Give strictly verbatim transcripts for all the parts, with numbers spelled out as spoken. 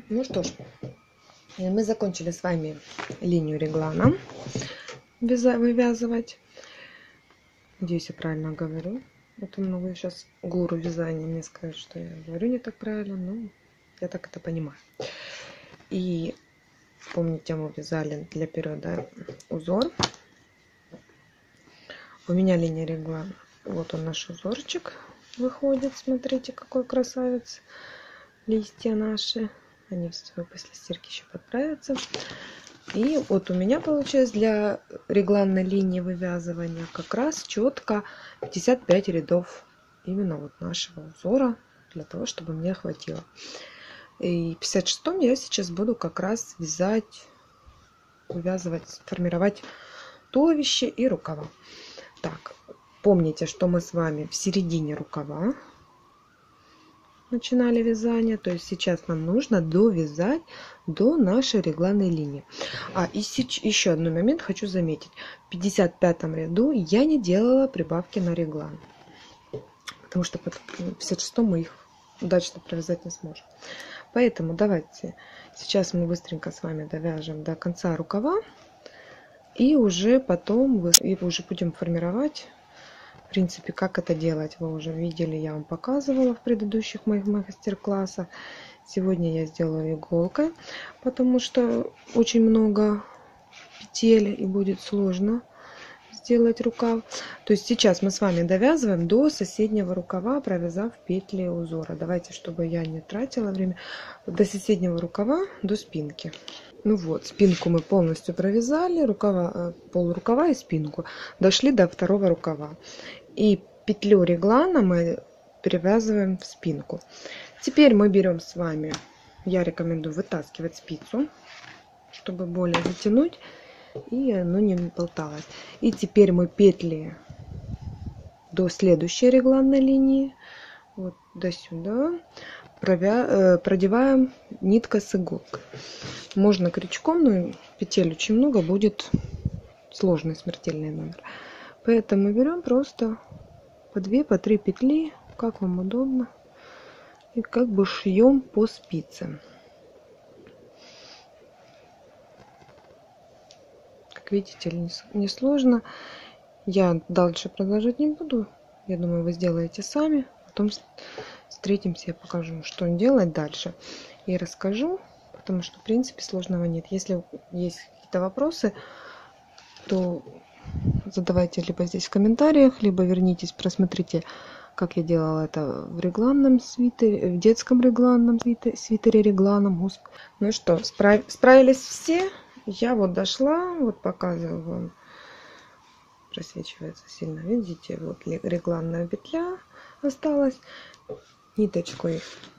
Ну что ж, мы закончили с вами линию реглана вывязывать. Надеюсь, я правильно говорю. Это много сейчас гуру вязания мне скажет, что я говорю не так правильно, но я так это понимаю. И помните, мы вязали для периода узор. У меня линия реглана. Вот он, наш узорчик выходит. Смотрите, какой красавец. Листья наши. Они после стирки еще подправятся. И вот у меня получилось для регланной линии вывязывания как раз четко пятьдесят пять рядов именно вот нашего узора, для того, чтобы мне хватило. И в пятьдесят шестом я сейчас буду как раз вязать, вывязывать, формировать туловище и рукава. Так, помните, что мы с вами в середине рукава начинали вязание, то есть сейчас нам нужно довязать до нашей регланной линии. А и еще один момент хочу заметить: в пятьдесят пятом ряду я не делала прибавки на реглан, потому что в пятьдесят шестом мы их удачно провязать не сможем. Поэтому давайте сейчас мы быстренько с вами довяжем до конца рукава, и уже потом и уже будем формировать. В принципе, как это делать, вы уже видели, я вам показывала в предыдущих моих мастер-классах. Сегодня я сделаю иголкой, потому что очень много петель и будет сложно сделать рукав. То есть сейчас мы с вами довязываем до соседнего рукава, провязав петли узора. Давайте, чтобы я не тратила время, до соседнего рукава, до спинки. Ну вот, спинку мы полностью провязали, рукава, пол рукава и спинку. Дошли до второго рукава. И петлю реглана мы перевязываем в спинку. Теперь мы берем с вами, я рекомендую вытаскивать спицу, чтобы более затянуть, и оно не болталось. И теперь мы петли до следующей регланной линии, вот до сюда, провя... продеваем ниткой с иголкой. Можно крючком, но петель очень много, будет сложный смертельный номер. Поэтому берем просто по две, по три петли, как вам удобно, и как бы шьем по спицам. Как видите, не сложно. Я дальше продолжать не буду. Я думаю, вы сделаете сами. Потом встретимся, я покажу, что делать дальше. И расскажу, потому что в принципе сложного нет. Если есть какие-то вопросы, то задавайте либо здесь в комментариях, либо вернитесь, просмотрите, как я делала это в регланном свитере, в детском регланном свитере, свитере регланном. Ну что, справ, справились все. Я вот дошла, вот показываю вам, просвечивается сильно, видите, вот регланная петля осталась, ниточкой,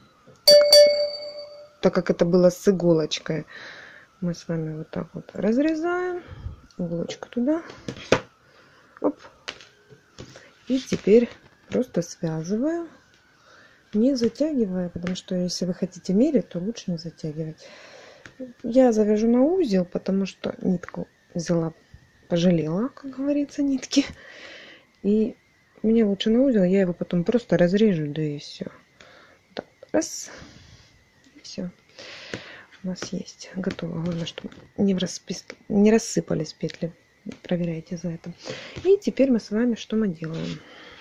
так как это было с иголочкой, мы с вами вот так вот разрезаем, иголочку туда, оп, и теперь просто связываю, не затягивая, потому что если вы хотите мерить, то лучше не затягивать. Я завяжу на узел, потому что нитку взяла, пожалела, как говорится, нитки. И мне лучше на узел, я его потом просто разрежу, да и все. Так, раз, и все. У нас есть готово. Главное, чтобы не, распис... не рассыпались петли. Проверяйте за это. И теперь мы с вами что мы делаем?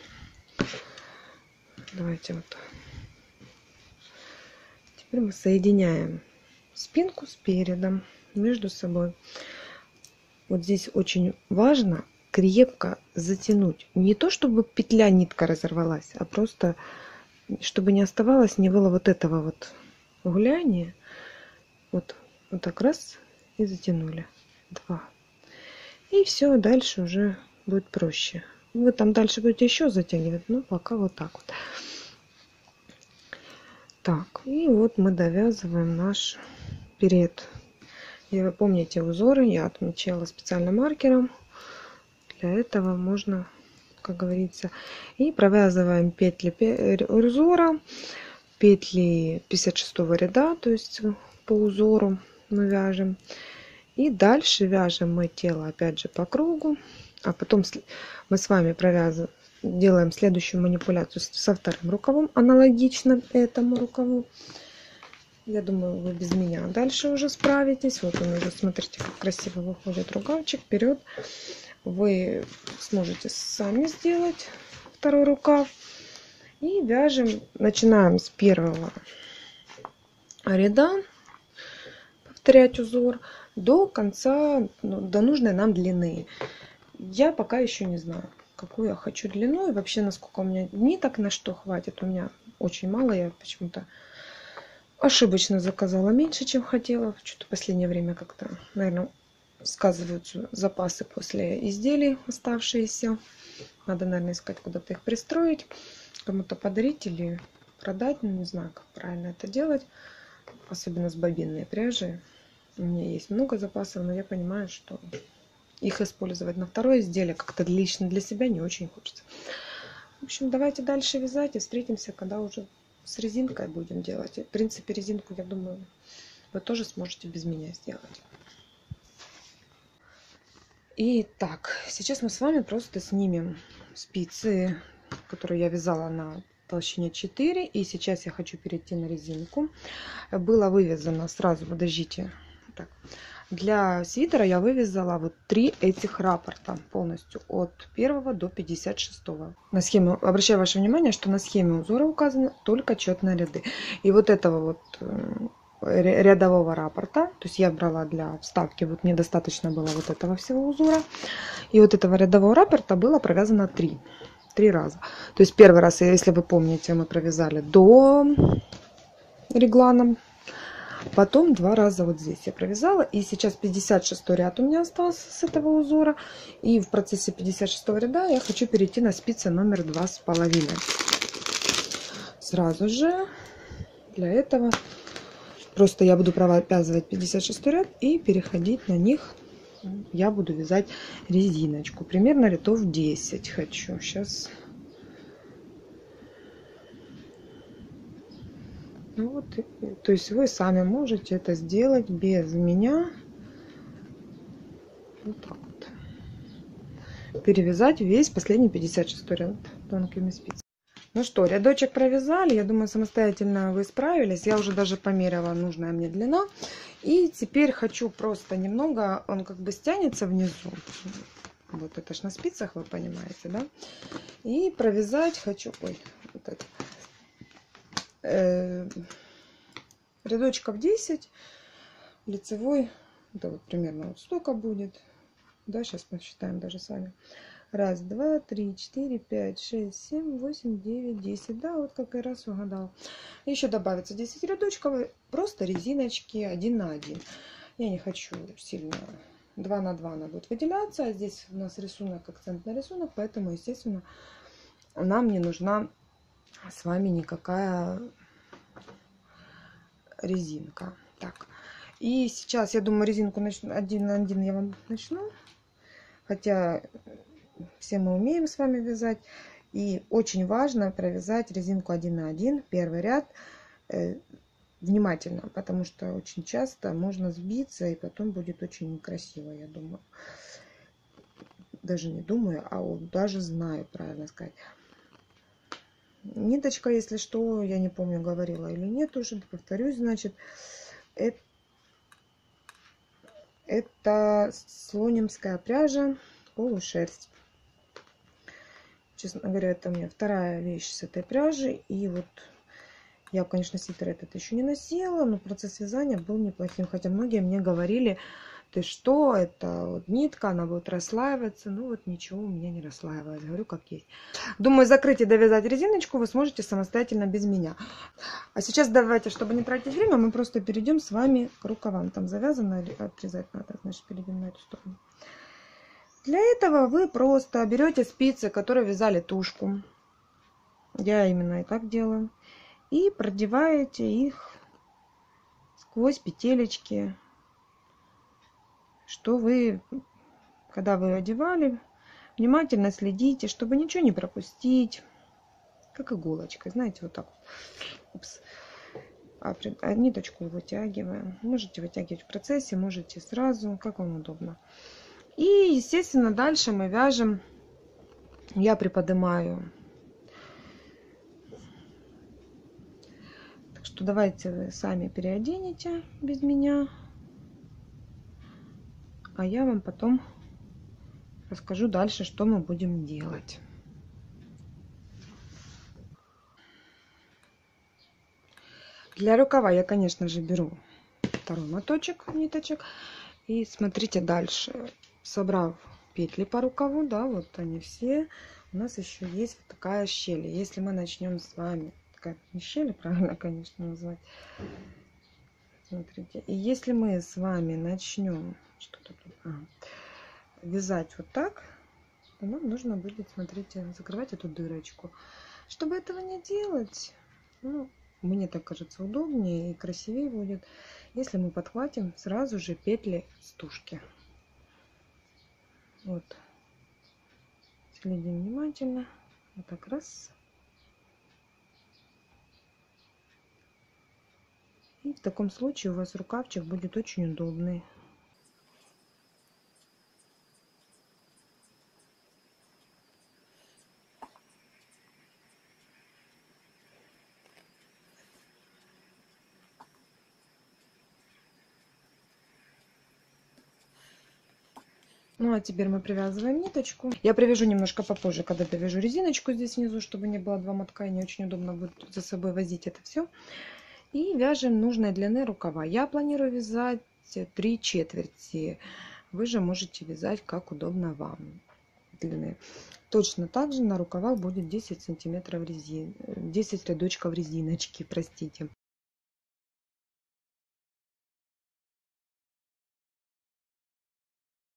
Давайте вот. Теперь мы соединяем спинку с передом между собой. Вот здесь очень важно крепко затянуть. Не то, чтобы петля, нитка разорвалась, а просто, чтобы не оставалось, не было вот этого вот гуляния. Вот, вот так раз и затянули. Два. И все, дальше уже будет проще. Вы там дальше будете еще затягивать, но пока вот так вот. Так, и вот мы довязываем наш перед. И вы помните узоры, я отмечала специально маркером. Для этого можно, как говорится, и провязываем петли узора, петли пятьдесят шестого ряда, то есть по узору мы вяжем. И дальше вяжем мы тело опять же по кругу, а потом мы с вами провязываем, делаем следующую манипуляцию со вторым рукавом, аналогично этому рукаву. Я думаю, вы без меня дальше уже справитесь. Вот он уже, смотрите, как красиво выходит рукавчик вперед. Вы сможете сами сделать второй рукав. И вяжем, начинаем с первого ряда, повторять узор до конца, ну, до нужной нам длины. Я пока еще не знаю, какую я хочу длину и вообще насколько у меня ниток, на что хватит. У меня очень мало, я почему-то ошибочно заказала меньше, чем хотела. Что-то в последнее время как-то, наверное, сказываются запасы после изделий оставшиеся. Надо, наверное, искать, куда-то их пристроить, кому-то подарить или продать. Ну, не знаю, как правильно это делать. Особенно с бобинной пряжей. У меня есть много запасов, но я понимаю, что их использовать на второе изделие как-то лично для себя не очень хочется. В общем, давайте дальше вязать и встретимся, когда уже с резинкой будем делать. В принципе, резинку, я думаю, вы тоже сможете без меня сделать. Итак, сейчас мы с вами просто снимем спицы, которые я вязала на толщине четыре. И сейчас я хочу перейти на резинку. Было вывязано сразу, подождите. Так. Для свитера я вывязала вот три этих раппорта полностью от первого до пятьдесят шестого. На схему, обращаю ваше внимание, что на схеме узора указаны только четные ряды. И вот этого вот рядового раппорта, то есть я брала для вставки, вот мне достаточно было вот этого всего узора. И вот этого рядового раппорта было провязано три. Три раза. То есть первый раз, если вы помните, мы провязали до регланом. Потом два раза вот здесь я провязала. И сейчас пятьдесят шестой ряд у меня остался с этого узора. И в процессе пятьдесят шестого ряда я хочу перейти на спицы номер два с половиной. Сразу же для этого просто я буду провязывать пятьдесят шестой ряд и переходить на них. Я буду вязать резиночку. Примерно рядов десять хочу. Сейчас. Ну вот, то есть вы сами можете это сделать без меня. Вот так вот. Перевязать весь последний пятьдесят шестой ряд тонкими спицами. Ну что, рядочек провязали. Я думаю, самостоятельно вы справились. Я уже даже померила нужная мне длина. И теперь хочу просто немного, он как бы стянется внизу. Вот это ж на спицах, вы понимаете, да? И провязать хочу, ой, вот это. Э, рядочков десять, лицевой, это вот примерно вот столько будет, да, сейчас посчитаем даже сами. Раз, два, три, четыре, пять, шесть, семь, восемь, девять, десять, да, вот как и раз угадал. Еще добавится десять рядочков, просто резиночки один на один. Я не хочу сильно, два на два она будет выделяться, а здесь у нас рисунок, акцентный рисунок, поэтому, естественно, нам не нужна с вами никакая резинка. Так, и сейчас, я думаю, резинку начну, один на один я вам начну, хотя все мы умеем с вами вязать, и очень важно провязать резинку один на один, первый ряд, э, внимательно, потому что очень часто можно сбиться, и потом будет очень некрасиво, я думаю. Даже не думаю, а вот даже знаю, правильно сказать. Ниточка, если что, я не помню, говорила или нет уже, повторюсь, значит, это, это слонимская пряжа, полушерсть. Честно говоря, это у меня вторая вещь с этой пряжи. И вот я, конечно, свитер этот еще не носила, но процесс вязания был неплохим. Хотя многие мне говорили, ты что, это вот нитка, она будет расслаиваться. Ну вот ничего у меня не расслаивалось, говорю как есть. Думаю, закрыть и довязать резиночку вы сможете самостоятельно без меня. А сейчас давайте, чтобы не тратить время, мы просто перейдем с вами к рукавам. Там завязано или отрезать надо, значит перейдем на эту сторону. Для этого вы просто берете спицы, которые вязали тушку. Я именно и так делаю. И продеваете их сквозь петелечки, что вы, когда вы одевали, внимательно следите, чтобы ничего не пропустить. Как иголочкой, знаете, вот так вот. Упс. А, а ниточку вытягиваем. Можете вытягивать в процессе, можете сразу, как вам удобно. И, естественно, дальше мы вяжем. Я приподнимаю что давайте вы сами переоденете без меня, а я вам потом расскажу дальше, что мы будем делать. Для рукава я, конечно же, беру второй моточек ниточек. И смотрите дальше. Собрав петли по рукаву, да, вот они все, у нас еще есть вот такая щель. Если мы начнем с вами, такая не щель, правильно, конечно, назвать. Смотрите. И если мы с вами начнем что-то тут, а, вязать вот так, то нам нужно будет, смотрите, закрывать эту дырочку. Чтобы этого не делать, ну, мне так кажется, удобнее и красивее будет, если мы подхватим сразу же петли стушки. Вот. Следим внимательно. Вот так раз. И в таком случае у вас рукавчик будет очень удобный. Ну а теперь мы привязываем ниточку. Я привяжу немножко попозже, когда довяжу резиночку здесь внизу, чтобы не было два мотка, и не очень удобно будет за собой возить это все. И вяжем нужной длины рукава. Я планирую вязать три четверти. Вы же можете вязать как удобно вам длины. Точно так же на рукавах будет десять сантиметров резин, десять рядочков резиночки, простите.